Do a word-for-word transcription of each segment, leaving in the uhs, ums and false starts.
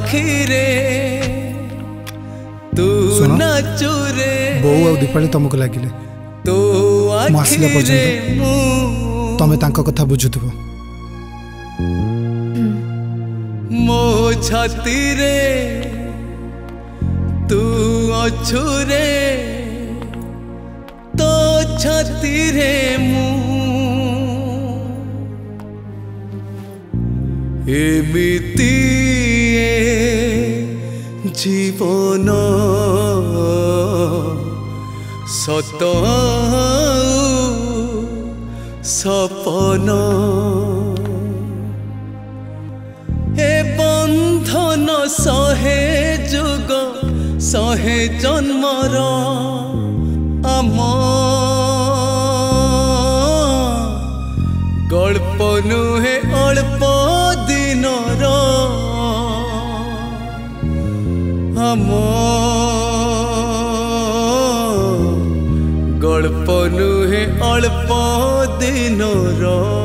आखिरे तू नाचुरे बो आ दीपाली तुमको लगिले तो आखिरे पर्यंत तमे तांको कथा बुझुथबो मो छाती रे तू अछुरे तो छाती रे मु एमिति जीवन सत सपन ए बंधन सहे जुग सहे जन्मर आम गल्प नुहे अल्प दिनर आम गल्प नुहे अल्प दिनर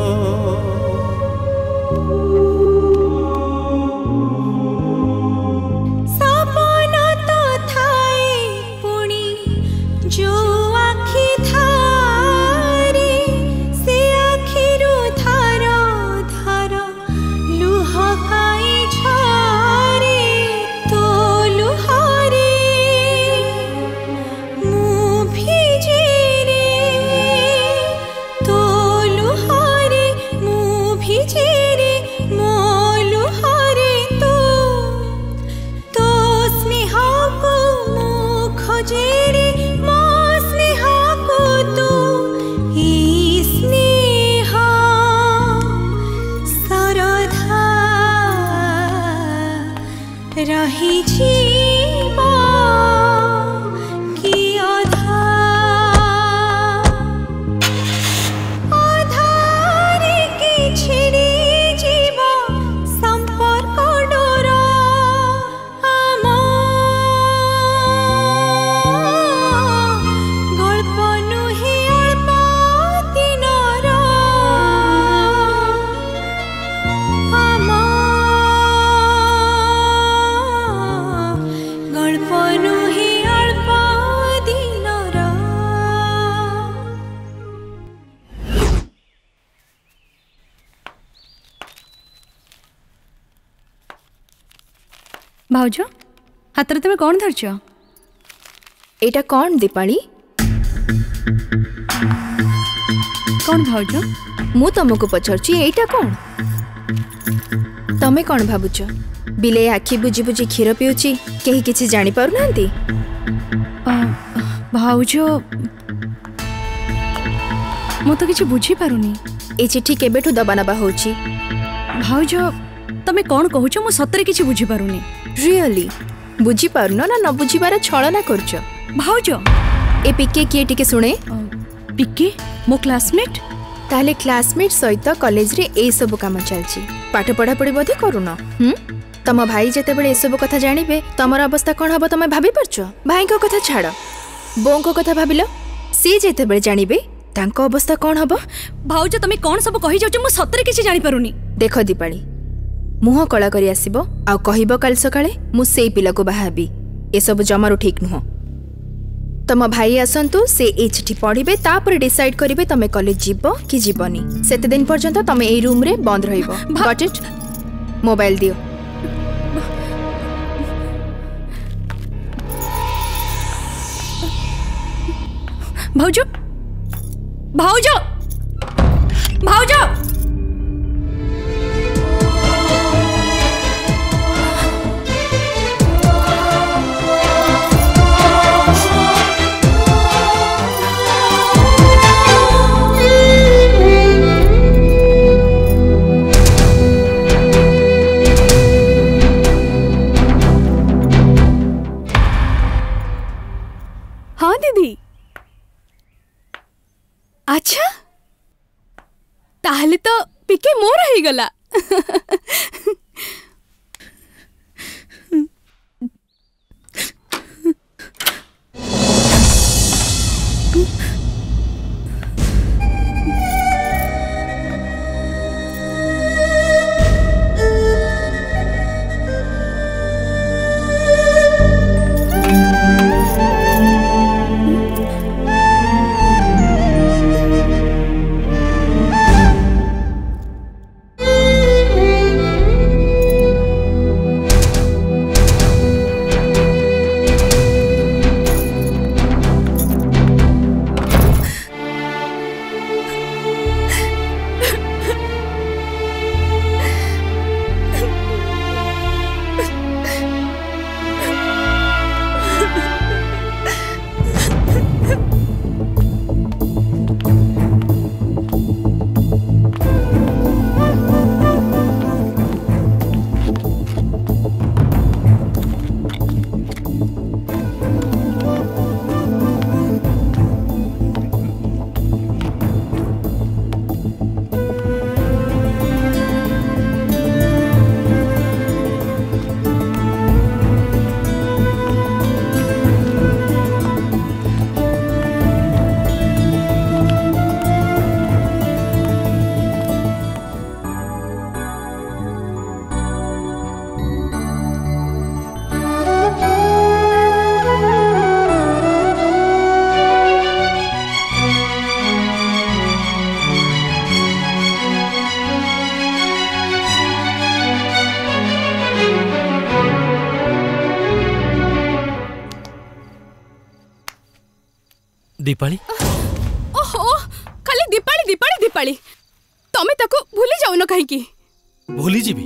रही जीवा की आधा आधारे की छिड़ी जीवा संपर्क डोरा आमा गल्प नुहे अल्प दिनर आमा भाउज हाथ में तुम कौन धरछ एटा कौन दीपाली कौन भाउज मु तुमको पचारछि एटा कौन तमे कौन भाबुछ बिले आखि बुझी बुझी क्षीर पिउछि केही किछि जानि पारु नांती भाउज मु तो किछि बुझी पारुनी ए चिट्ठी केबेठु दबानबा होछि भाउज तमे कौन कहूछ मु सतरे किछि बुझी पारुनी रियली बुझी पारुन ना न बुझीबार छलना करछ भाउज ए पिके किए टिके सुने पिके मो क्लासमेट ताले क्लासमेट सहित कॉलेज रे ए सब काम चलछि पाठ पढ़ा पढ़ी बधे करूना हम तम भाई जेते बेले ए सब कथा जानिबे तमर अवस्था कोन हबो तमे भाबी परछ भाई को कथा छाड़ बों को कथा भाबिलो सी जेते बेले जानिबे तांको अवस्था कोन हबो भाउज तमे कोन सब कहि जाउछ मु सतरे किछि जानि पारुनी देखो दीपाली मुह कला करी आसीबो आ कहिबो काल सकाळे मु सेई पिला को बाहाबी ए सब जमारो ठीक नुह तम भाई आसंतु से ए चिठी पढ़िबे तापर डिसाइड करिवे तमे कॉलेज जीवो कि जीवनी सेते दिन पर्यंत तमे ए रूम रे बंद रहिबो गॉट इट मोबाइल दियो भाउज भाउज भाउज हाँ दीदी अच्छा ताहले तो पिके मोर ही गला दीपाली ओहो खाली दीपाली दीपाली दीपाली तमे ताको भूली जाउन काहे की भूली जीवी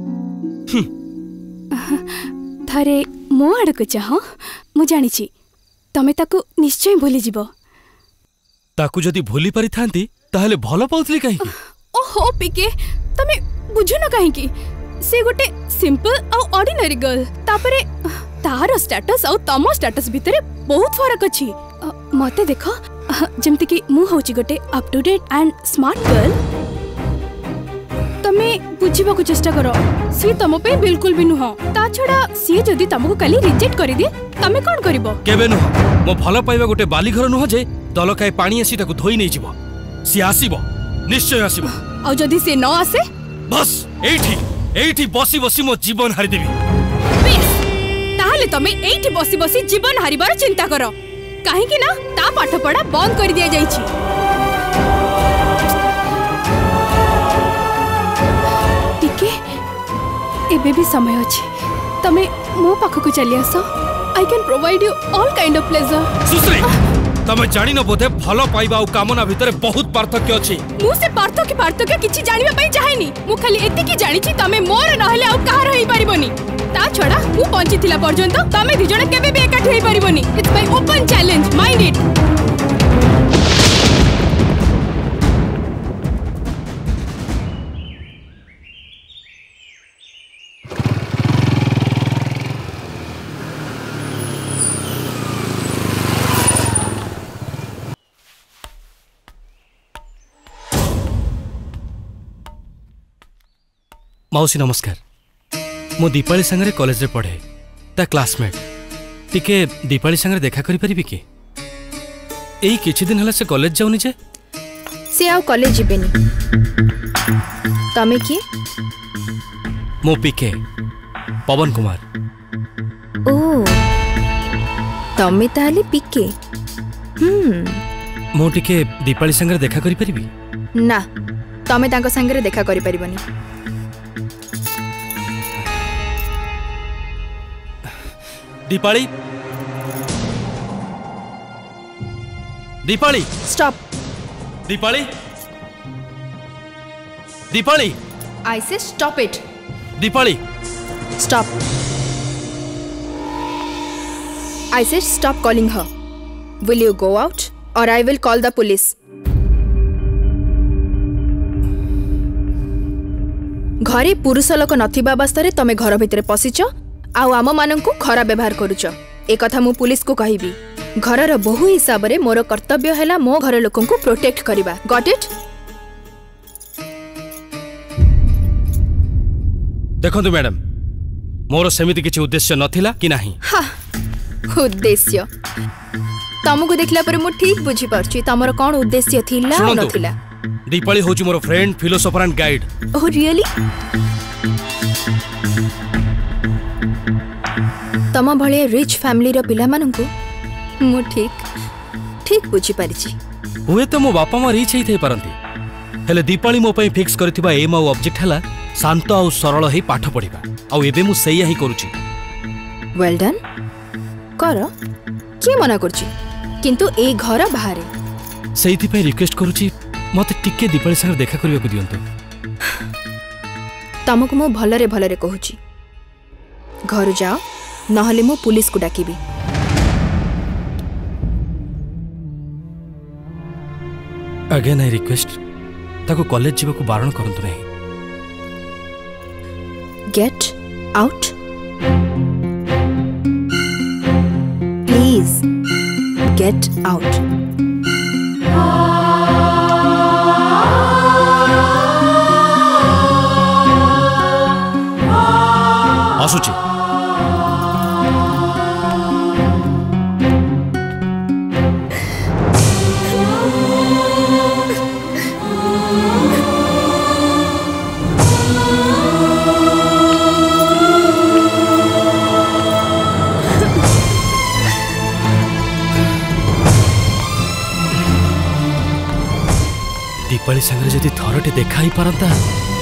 थरे मो आड़क चाह मु जानी छी तमे ताको निश्चय भूली जीवो ताकू जदी भूली पारि थांती ताहले भलो पाउतली काहे की ओहो पिके तमे बुझु न काहे की से गोटे सिंपल आ ऑर्डिनरी गर्ल तापरे तार स्टेटस आ तमो स्टेटस भितरे बहुत फरक अछि मते देखो जेमति कि मु होची गोटे up to date and smart girl तमे बुझिबा को चेष्टा करो सी तमो पे बिल्कुल भी नुह ता छडा सी जदी तमको काली रिजेक्ट करि दे तमे कोन करिवो केबे नुह मो भलो पाइबा गोटे बाली घर नुह जे दलकाय पानी आसी ताकू धोई नै जीवो सी आसीबो निश्चय आसीबो आ जदी से न आसे बस एठी एठी बसी बसी मो जीवन हारि देबी बेस ताहले तमे एठी बसी बसी जीवन हारिबार चिंता करो काहे कि ना ता पाठ पढ़ा बंद कर दिया जाई छी टिके एबे भी समय अछि तमे मो पाख को चली आसो I can provide you all kind of pleasure Sushri तमे जानि न बोधे भलो पाइबा आ कामना भितरे बहुत पार्थक्य अछि मु से पार्थक्य पार्थक्य किछि जानिबा पई चाहेनी मु खाली एते की जानि छी तमे मोर नहले आ कहार होई परिबोनी ता छडा मु पहुंची थिला पर्यंत तमे दि जण केबे भी एकाठी होई परिबोनी it's my open challenge mind it मौसी नमस्कार मु दीपाली संगे कॉलेज रे पढ़े ता क्लासमेट टिके दीपाली संगे देखा करि परिबि कि एई किछि दिन हला से कॉलेज जाउनी जे से आउ कॉलेज जिबेनी तमे की मो पीके पवन कुमार ओ तमे ताले पीके हम्म मो टिके दीपाली संगे देखा करि परिबि ना तमे तांको संगे देखा करि परिबनी Deepali Deepali stop Deepali Deepali I say stop it Deepali stop I say stop calling her will you go out और I will call the police घरे पुरुष लोक नथिबा अवस्था तमे घर भितर पशिच आउ आम मानंकु खरा व्यवहार करुच ए कथा मु पुलिस को कहिबी घरर बहु हिसाब रे मोर कर्तव्य हैला मो घर लोकन को प्रोटेक्ट करिबा गॉट इट देखंतु मैडम मोर सेमिति किछि उद्देश्य नथिला कि नाही हा उद्देश्य तमको देखला पर मु ठीक बुझी परछि तमर कोन उद्देश्य थिला शुणंतु, नथिला दीपाली होची मोर friend philosopher and guide oh really तम भले रिच फैमिली रो पिला मानंकु मु ठीक ठीक बुझी परिछि हुए तो मो बापा मा रिच हेई पारंती हेले दीपाली मो पई फिक्स करथिबा एम आ ऑब्जेक्ट हला शांत आ सरल हेई पाठ पढिबा आ एबे मु सही ही करूची वेल डन कर के मना करछि किंतु ए घर बाहर सेहिथि पई रिक्वेस्ट करूची मते टिके दीपाली संग देखा करिया को दियंतु तमको मु भलरे भलरे कहूची घर जाओ नहले मु पुलिस को डाकिबी अगेन आई रिक्वेस्ट ताको कॉलेज जीवा को बारण करंतु नहीं get out please get out आसुची दीपाली संगे जदि थरटे देखा ही पारंता